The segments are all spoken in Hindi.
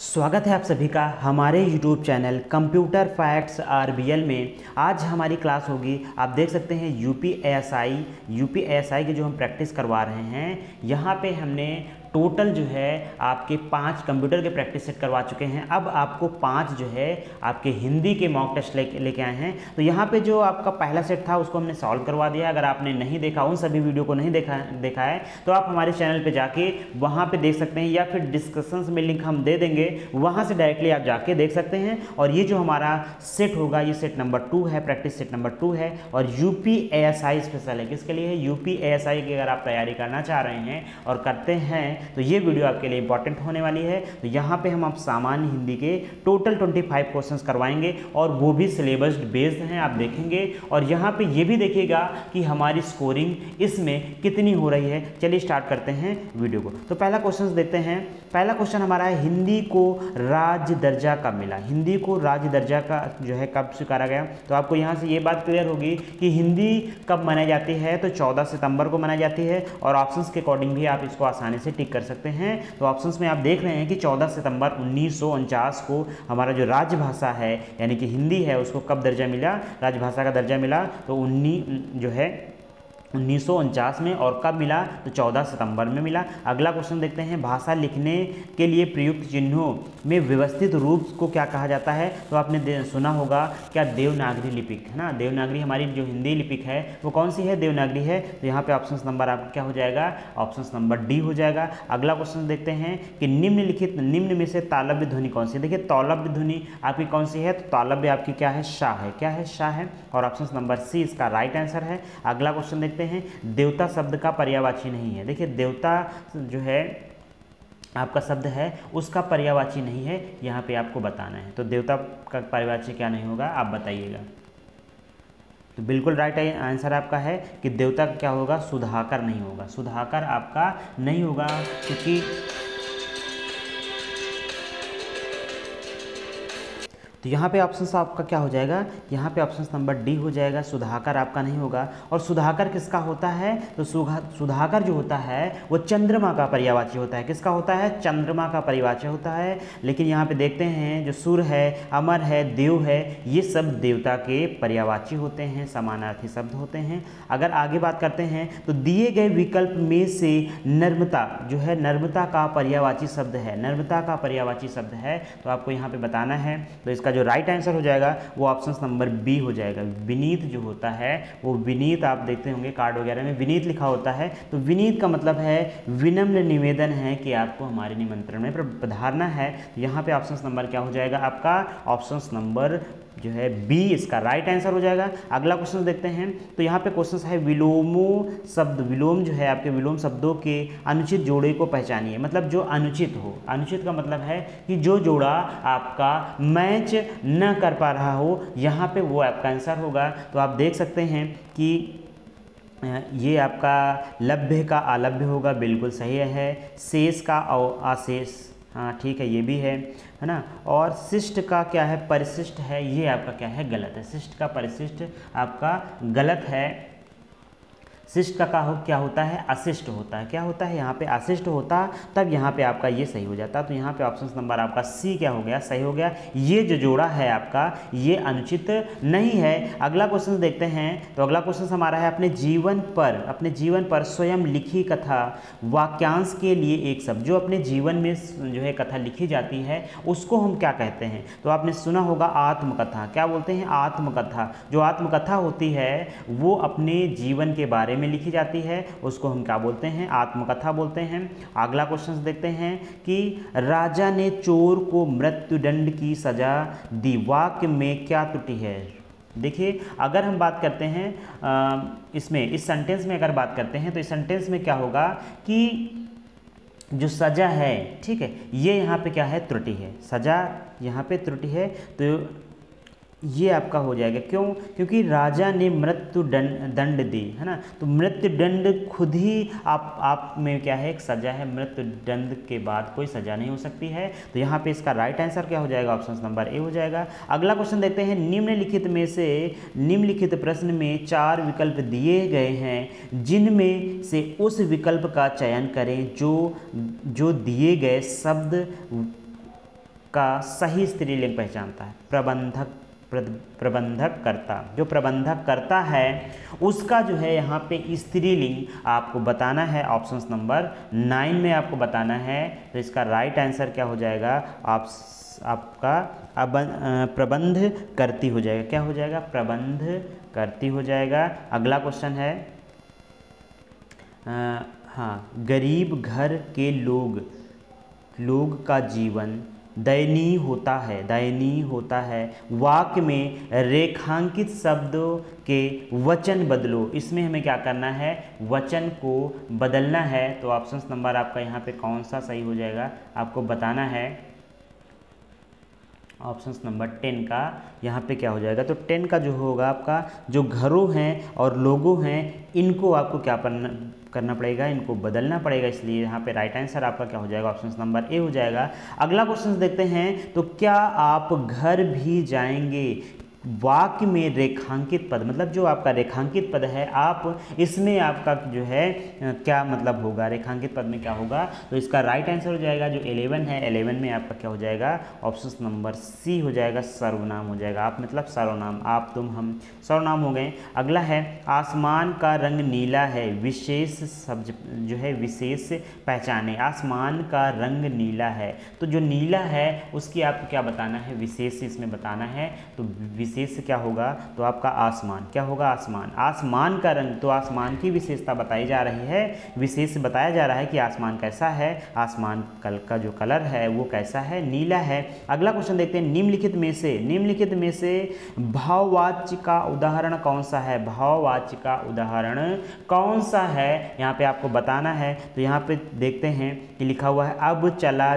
स्वागत है आप सभी का हमारे YouTube channel computer facts RBL में। आज हमारी क्लास होगी, आप देख सकते हैं यूपीएसआई की जो हम प्रैक्टिस करवा रहे हैं। यहाँ पे हमने टोटल जो है आपके 5 कंप्यूटर के प्रैक्टिस सेट करवा चुके हैं। अब आपको 5 जो है आपके हिंदी के मॉक टेस्ट लेके आए हैं। तो यहाँ पे जो आपका पहला सेट था उसको हमने सॉल्व करवा दिया। अगर आपने नहीं देखा, उन सभी वीडियो को नहीं देखा है तो आप हमारे चैनल पे जाके वहाँ पे देख सकते हैं, या फिर डिस्क्रिप्शन में लिंक हम दे देंगे, वहाँ से डायरेक्टली आप जाके देख सकते हैं। और ये जो हमारा सेट होगा, ये सेट नंबर 2 है, प्रैक्टिस सेट नंबर 2 है। और यूपीएसआई स्पेशल है। किसके लिए है? यूपीएसआई की अगर आप तैयारी करना चाह रहे हैं और करते हैं तो ये वीडियो आपके लिए इंपॉर्टेंट होने वाली है। तो यहाँ पे हम आप सामान्य हिंदी के टोटल 25 क्वेश्चंस करवाएंगे और वो भी सिलेबस बेस्ड हैं, आप देखेंगे। और यहाँ पे ये भी देखिएगा कि हमारी स्कोरिंग इसमें कितनी हो रही है। चलिए स्टार्ट करते हैं वीडियो को। तो पहला क्वेश्चन देखते हैं। पहला क्वेश्चन हमारा है, हिंदी को राज्य दर्जा कब मिला? हिंदी को राज्य दर्जा का जो है कब स्वीकारा गया? तो आपको यहाँ से ये बात क्लियर होगी कि हिंदी कब मनाई जाती है। तो 14 सितंबर को मनाई जाती है। और ऑप्शंस के अकॉर्डिंग भी आप इसको आसानी से टिक कर सकते हैं। तो ऑप्शंस में आप देख रहे हैं कि 14 सितंबर 1949 को हमारा जो राजभाषा है यानी कि हिंदी है उसको कब दर्जा मिला, राजभाषा का दर्जा मिला। तो 1949 में। और कब मिला? तो 14 सितंबर में मिला। अगला क्वेश्चन देखते हैं, भाषा लिखने के लिए प्रयुक्त चिन्हों में व्यवस्थित रूप को क्या कहा जाता है? तो आपने सुना होगा क्या, देवनागरी लिपिक है ना। देवनागरी हमारी जो हिंदी लिपिक है वो कौन सी है? देवनागरी है। तो यहाँ पे ऑप्शन नंबर आपका क्या हो जाएगा? ऑप्शन नंबर डी हो जाएगा। अगला क्वेश्चन देखते हैं कि निम्न में से तालव्य ध्वनि कौन सी? देखिए तालव्य ध्वनि आपकी कौन सी है? तो तालव्य आपकी क्या है? शाह है। क्या है? शाह है। और ऑप्शन नंबर सी इसका राइट आंसर है। अगला क्वेश्चन देखते हैं, देवता शब्द का पर्यायवाची नहीं है। देखिए देवता जो है आपका शब्द है उसका पर्यायवाची नहीं है, यहाँ पे आपको बताना है। तो देवता का पर्यायवाची क्या नहीं होगा, आप बताइएगा। तो बिल्कुल राइट आंसर आपका है कि देवता क्या होगा? सुधाकर नहीं होगा। सुधाकर आपका नहीं होगा, क्योंकि तो यहाँ पे ऑप्शन आपका क्या हो जाएगा? यहाँ पे ऑप्शन नंबर डी हो जाएगा। सुधाकर आपका नहीं होगा। और सुधाकर किसका होता है? तो सुधाकर जो होता है वो चंद्रमा का पर्यायवाची होता है। किसका होता है? चंद्रमा का पर्यायवाची होता है। लेकिन यहाँ पे देखते हैं जो सुर है, अमर है, देव है, ये सब देवता के पर्यायवाची होते हैं, समानार्थी शब्द होते हैं। अगर आगे बात करते हैं तो दिए गए विकल्प में से नर्मता जो है, नर्मता का पर्यायवाची शब्द है, नर्मता का पर्यायवाची शब्द है। तो आपको यहाँ पे बताना है। तो इसका जो राइट आंसर हो जाएगा वो ऑप्शन नंबर बी हो जाएगा। विनीत जो होता है वो विनीत, आप देखते होंगे कार्ड वगैरह में विनीत लिखा होता है। तो विनीत का मतलब है विनम्र निवेदन है कि आपको हमारे निमंत्रण में पधारना है। तो यहाँ पे ऑप्शन नंबर क्या हो जाएगा आपका? ऑप्शन नंबर जो है बी इसका राइट आंसर हो जाएगा। अगला क्वेश्चन देखते हैं। तो यहाँ पे क्वेश्चन है, विलोमो शब्द, विलोम जो है आपके विलोम शब्दों के अनुचित जोड़े को पहचानिए। मतलब जो अनुचित हो, अनुचित का मतलब है कि जो जोड़ा आपका मैच न कर पा रहा हो, यहाँ पे वो आपका आंसर होगा। तो आप देख सकते हैं कि ये आपका लभ्य का अलभ्य होगा, बिल्कुल सही है। शेष का अशेष, हाँ ठीक है, ये भी है ना। और शिष्ट का क्या है? परिशिष्ट है। ये आपका क्या है? गलत है। शिष्ट का परिशिष्ट आपका गलत है। शिष्ट का क्या होता है? अशिष्ट होता है। क्या होता है? यहाँ पे अशिष्ट होता, तब यहाँ पे आपका ये सही हो जाता। तो यहाँ पे ऑप्शन नंबर आपका सी क्या हो गया? सही हो गया। ये जो जोड़ा है आपका ये अनुचित नहीं है। अगला क्वेश्चन देखते हैं। तो अगला क्वेश्चन हमारा है, अपने जीवन पर स्वयं लिखी कथा वाक्यांश के लिए एक शब्द। जो अपने जीवन में जो है कथा लिखी जाती है उसको हम क्या कहते हैं? तो आपने सुना होगा आत्मकथा। क्या बोलते हैं? आत्मकथा। जो आत्मकथा होती है वो अपने जीवन के बारे में लिखी जाती है, उसको हम क्या बोलते हैं? आत्मकथा बोलते हैं। अगला क्वेश्चन देखते हैं कि राजा ने चोर को मृत्युदंड की सजा दी, वाक्य में क्या त्रुटि है? देखिए अगर हम बात करते हैं इसमें, इस सेंटेंस में अगर बात करते हैं तो इस सेंटेंस में क्या होगा कि जो सजा है, ठीक है, ये यहाँ पे क्या है? त्रुटि है। सजा यहाँ पे त्रुटि है। तो ये आपका हो जाएगा। क्यों? क्योंकि राजा ने मृत्यु दंड दी, है ना। तो मृत्यु दंड खुद ही आप में क्या है? एक सजा है। मृत्यु दंड के बाद कोई सजा नहीं हो सकती है। तो यहाँ पे इसका राइट आंसर क्या हो जाएगा? ऑप्शन नंबर ए हो जाएगा। अगला क्वेश्चन देखते हैं। निम्नलिखित प्रश्न में 4 विकल्प दिए गए हैं, जिनमें से उस विकल्प का चयन करें जो दिए गए शब्द का सही स्त्रीलिंग पहचानता है? प्रबंधक करता, जो प्रबंधक करता है उसका जो है यहाँ पे स्त्रीलिंग आपको बताना है। ऑप्शन नंबर 9 में आपको बताना है। तो इसका राइट आंसर क्या हो जाएगा? आपका प्रबंध करती हो जाएगा। क्या हो जाएगा? प्रबंध करती हो जाएगा। अगला क्वेश्चन है, हाँ, गरीब घर के लोग का जीवन दयनीय होता है। वाक्य में रेखांकित शब्दों के वचन बदलो। इसमें हमें क्या करना है? वचन को बदलना है। तो ऑप्शन नंबर आपका यहाँ पे कौन सा सही हो जाएगा आपको बताना है। ऑप्शन नंबर 10 का यहाँ पे क्या हो जाएगा? तो 10 का जो होगा आपका, जो घरों हैं और लोगों हैं, इनको आपको क्या करना पड़ेगा? इनको बदलना पड़ेगा। इसलिए यहाँ पे राइट आंसर आपका क्या हो जाएगा? ऑप्शन नंबर ए हो जाएगा। अगला क्वेश्चन देखते हैं। तो क्या आप घर भी जाएंगे? वाक्य में रेखांकित पद, मतलब जो आपका रेखांकित पद है, आप इसमें आपका जो है क्या मतलब होगा? रेखांकित पद में क्या होगा? तो इसका राइट आंसर हो जाएगा जो 11 है, 11 में आपका क्या हो जाएगा? ऑप्शन नंबर सी हो जाएगा, सर्वनाम हो जाएगा। आप मतलब सर्वनाम, आप तुम हम सर्वनाम हो गए। अगला है, आसमान का रंग नीला है, विशेष शब्द जो है विशेष पहचाने। आसमान का रंग नीला है, तो जो नीला है उसकी आपको क्या बताना है? विशेष इसमें बताना है। तो विशेष क्या होगा? तो आपका आसमान। क्या होगा? आसमान का रंग, तो आसमान की विशेषता बताई जा रही है, विशेष बताया जा रहा है कि आसमान कैसा है, आसमान का जो कलर है वो कैसा है? नीला है। अगला क्वेश्चन देखते हैं, निम्नलिखित में से भाववाच्य का उदाहरण कौन सा है? भाववाच्य का उदाहरण कौन सा है यहाँ पे आपको बताना है। तो यहाँ पे देखते हैं कि लिखा हुआ है, अब चला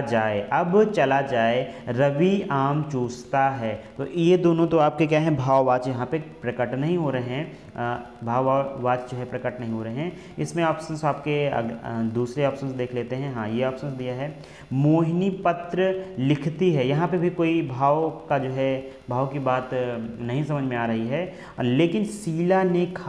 जाए रवि आम चूसता है। तो ये दोनों तो आपके क्या है? भाववाच्य यहाँ पे प्रकट नहीं हो रहे हैं, भाववाच्य जो है प्रकट नहीं हो रहे हैं। इसमें ऑप्शंस आपके दूसरे ऑप्शंस देख लेते हैं। हाँ, ये ऑप्शंस दिया है, मोहिनी पत्र लिखती है। यहाँ पे भी कोई भाव का जो है, भाव की बात नहीं समझ में आ रही है। लेकिन शीला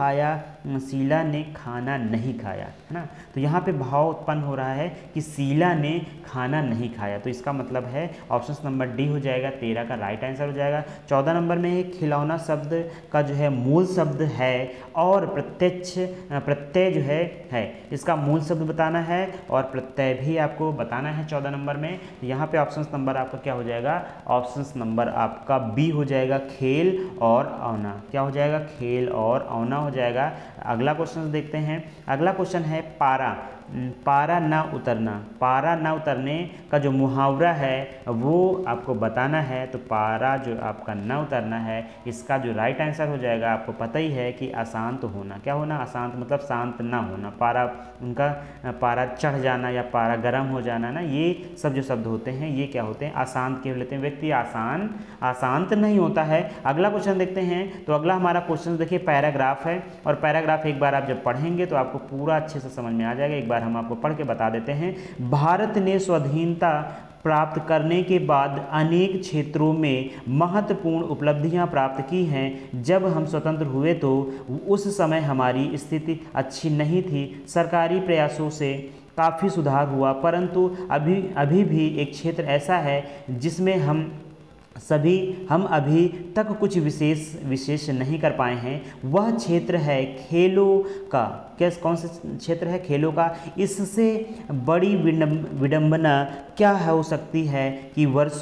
ने खाना नहीं खाया, है ना। तो यहाँ पे भाव उत्पन्न हो रहा है कि शीला ने खाना नहीं खाया। तो इसका मतलब है ऑप्शन नंबर डी हो जाएगा, 13 का राइट आंसर हो जाएगा। 14 नंबर में खिलौना शब्द का जो है मूल शब्द है और प्रत्यय जो है इसका मूल शब्द बताना है और प्रत्यय भी आपको बताना है 14 नंबर में। यहाँ पे ऑप्शन नंबर आपका क्या हो जाएगा? ऑप्शन नंबर आपका बी हो जाएगा, खेल और औना। क्या हो जाएगा? खेल और औना हो जाएगा। अगला क्वेश्चन देखते हैं। अगला क्वेश्चन है, पारा ना उतरने का जो मुहावरा है वो आपको बताना है। तो पारा जो आपका ना उतरना है, इसका जो राइट आंसर हो जाएगा, आपको पता ही है कि अशांत होना। क्या होना? अशांत, मतलब शांत ना होना। पारा चढ़ जाना या पारा गर्म हो जाना ना, ये सब जो शब्द होते हैं ये क्या होते हैं? अशांत के लेते हैं। व्यक्ति अशांत नहीं होता है। अगला क्वेश्चन देखते हैं। तो अगला हमारा क्वेश्चन देखिए पैराग्राफ है, और पैराग्राफ एक बार आप जब पढ़ेंगे तो आपको पूरा अच्छे से समझ में आ जाएगा। एक बार हम आपको पढ़ के बता देते हैं। भारत ने स्वाधीनता प्राप्त करने के बाद अनेक क्षेत्रों में महत्वपूर्ण उपलब्धियां प्राप्त की हैं। जब हम स्वतंत्र हुए तो उस समय हमारी स्थिति अच्छी नहीं थी। सरकारी प्रयासों से काफ़ी सुधार हुआ, परंतु अभी भी एक क्षेत्र ऐसा है जिसमें हम अभी तक कुछ विशेष नहीं कर पाए हैं। वह क्षेत्र है खेलों का। कौन सा क्षेत्र है? खेलों का। इससे बड़ी विडंबना क्या हो सकती है कि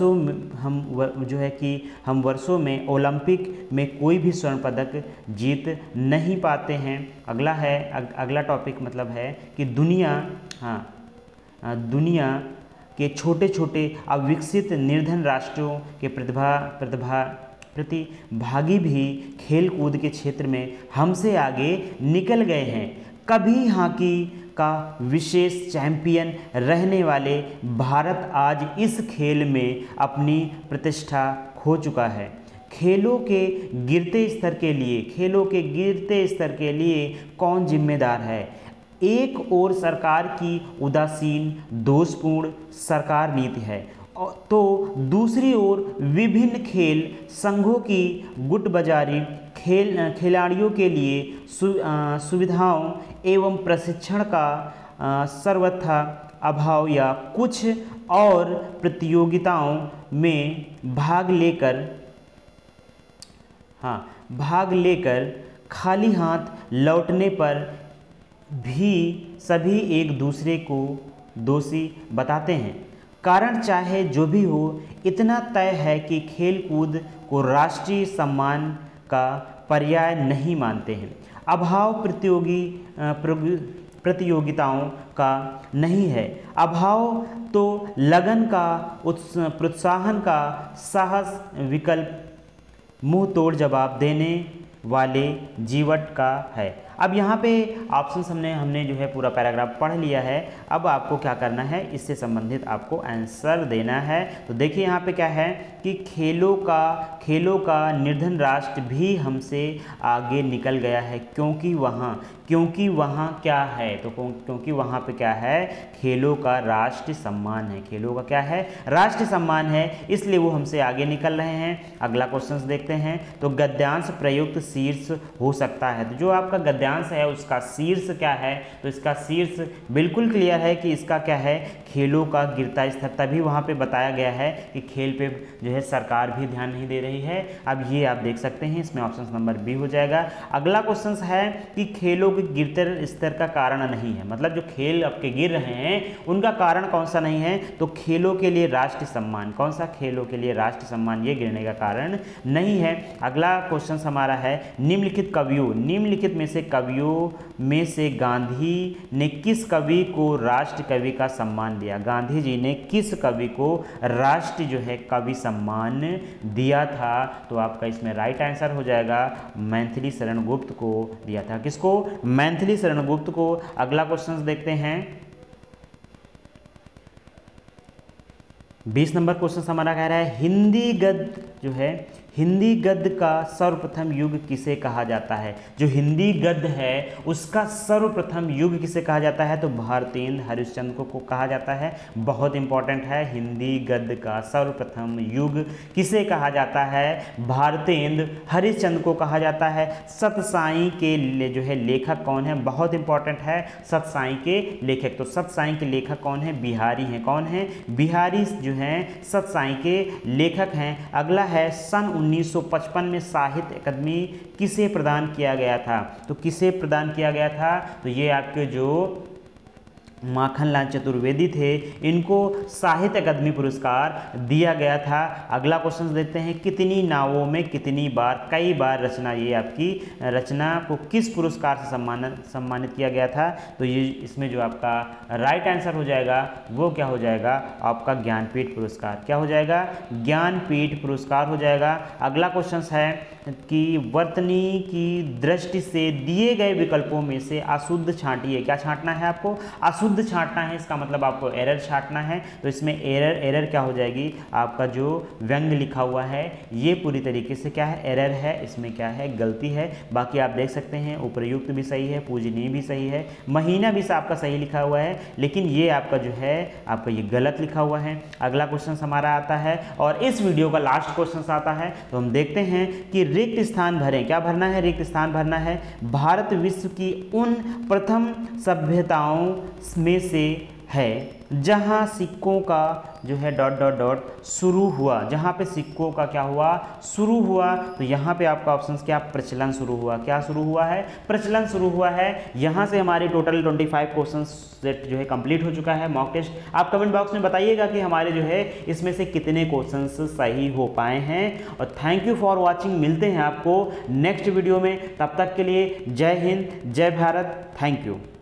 हम वर्षों में ओलंपिक में कोई भी स्वर्ण पदक जीत नहीं पाते हैं। अगला टॉपिक मतलब है कि दुनिया के छोटे छोटे अविकसित निर्धन राष्ट्रों के प्रतिभागी भी खेल कूद के क्षेत्र में हमसे आगे निकल गए हैं। कभी हॉकी का विशेष चैंपियन रहने वाले भारत आज इस खेल में अपनी प्रतिष्ठा खो चुका है। खेलों के गिरते स्तर के लिए कौन जिम्मेदार है? एक ओर सरकार की उदासीन दोषपूर्ण सरकार नीति है, तो दूसरी ओर विभिन्न खेल संघों की गुटबाजारी, खिलाड़ियों के लिए सुविधाओं एवं प्रशिक्षण का सर्वथा अभाव या कुछ और प्रतियोगिताओं में भाग लेकर खाली हाथ लौटने पर भी सभी एक दूसरे को दोषी बताते हैं। कारण चाहे जो भी हो, इतना तय है कि खेलकूद को राष्ट्रीय सम्मान का पर्याय नहीं मानते हैं। अभाव प्रतियोगिताओं का नहीं है, अभाव तो लगन का, प्रोत्साहन का, साहस, विकल्प, मुंह तोड़ जवाब देने वाले जीवट का है। अब यहाँ पे ऑप्शन हमने जो है पूरा पैराग्राफ पढ़ लिया है। अब आपको क्या करना है, इससे संबंधित आपको आंसर देना है। तो देखिए यहाँ पे क्या है कि खेलों का निर्धन राष्ट्र भी हमसे आगे निकल गया है, क्योंकि वहाँ क्या है, तो क्योंकि वहाँ पे क्या है, खेलों का राष्ट्रीय सम्मान है। खेलों का क्या है, राष्ट्रीय सम्मान है, इसलिए वो हमसे आगे निकल रहे हैं। अगला क्वेश्चन देखते हैं। तो गद्यांश प्रयुक्त शीर्ष हो सकता है। तो जो आपका गद्यांश है उसका शीर्ष क्या है, तो इसका शीर्ष बिल्कुल क्लियर है कि इसका क्या है, खेलों का गिरता स्तर। तभी वहाँ पे बताया गया है कि खेल पे जो है सरकार भी ध्यान नहीं दे रही है। अब ये आप देख सकते हैं, इसमें ऑप्शन नंबर बी हो जाएगा। अगला क्वेश्चन है कि खेलों के गिरते स्तर का कारण नहीं है, मतलब जो खेल आपके गिर रहे हैं उनका कारण कौन सा नहीं है, तो खेलों के लिए राष्ट्रीय सम्मान। कौन सा, खेलों के लिए राष्ट्रीय सम्मान, ये गिरने का कारण नहीं है। अगला क्वेश्चन हमारा है निम्नलिखित कवियों में से गांधी ने किस कवि को राष्ट्र कवि का सम्मान दिया। गांधी जी ने किस कवि को राष्ट्रीय जो है कवि सम्मान दिया था, तो आपका इसमें राइट आंसर हो जाएगा मैथिली शरण गुप्त को दिया था। किसको, मैथिली शरण गुप्त को। अगला क्वेश्चन देखते हैं। 20 नंबर क्वेश्चन हमारा कह रहा है हिंदी गद्य का सर्वप्रथम युग किसे कहा जाता है। जो हिंदी गद्य है उसका सर्वप्रथम युग किसे कहा जाता है, तो भारतेंद्र हरिश्चंद्र को कहा जाता है। बहुत इंपॉर्टेंट है, हिंदी गद्य का सर्वप्रथम युग किसे कहा जाता है, भारतेंद्र हरिश्चंद्र को कहा जाता है। सतसाई के जो है लेखक कौन है, बहुत इंपॉर्टेंट है, सतसाई के लेखक। तो सतसाई के लेखक कौन है, बिहारी हैं। कौन है, बिहारी जो हैं सतसाई के लेखक हैं। अगला है सन 1955 में साहित्य अकादमी किसे प्रदान किया गया था, तो किसे प्रदान किया गया था, तो ये आपके जो माखनलाल चतुर्वेदी थे, इनको साहित्य अकादमी पुरस्कार दिया गया था। अगला क्वेश्चन देखते हैं, कितनी नावों में कितनी बार, कई बार रचना, ये आपकी रचना को किस पुरस्कार से सम्मानित किया गया था, तो ये इसमें जो आपका राइट आंसर हो जाएगा वो क्या हो जाएगा, आपका ज्ञानपीठ पुरस्कार। क्या हो जाएगा, ज्ञानपीठ पुरस्कार हो जाएगा। अगला क्वेश्चन है कि वर्तनी की दृष्टि से दिए गए विकल्पों में से अशुद्ध छांटिए। क्या छांटना है आपको, अशुद्ध छांटना है, इसका मतलब आपको एरर छांटना है। तो इसमें एरर क्या हो जाएगी, आपका जो व्यंग लिखा हुआ है ये पूरी तरीके से क्या है, एरर है, इसमें क्या है, गलती है। बाकी आप देख सकते हैं उपयुक्त भी सही है, पूजनीय भी सही है, महीना भी आपका सही लिखा हुआ है, लेकिन ये आपका जो है आपका ये गलत लिखा हुआ है। अगला क्वेश्चन हमारा आता है और इस वीडियो का लास्ट क्वेश्चन आता है, तो हम देखते हैं कि रिक्त स्थान भरें। क्या भरना है, रिक्त स्थान भरना है। भारत विश्व की उन प्रथम सभ्यताओं में से है जहां सिक्कों का जो है ... शुरू हुआ। जहां पे सिक्कों का क्या हुआ, शुरू हुआ, तो यहां पे आपका ऑप्शन क्या, प्रचलन शुरू हुआ। क्या शुरू हुआ है, प्रचलन शुरू हुआ है। यहां से हमारी टोटल 25 क्वेश्चन सेट जो है कंप्लीट हो चुका है मॉक टेस्ट। आप कमेंट बॉक्स में बताइएगा कि हमारे जो है इसमें से कितने क्वेश्चन सही हो पाए हैं। और थैंक यू फॉर वॉचिंग। मिलते हैं आपको नेक्स्ट वीडियो में, तब तक के लिए जय हिंद, जय भारत, थैंक यू।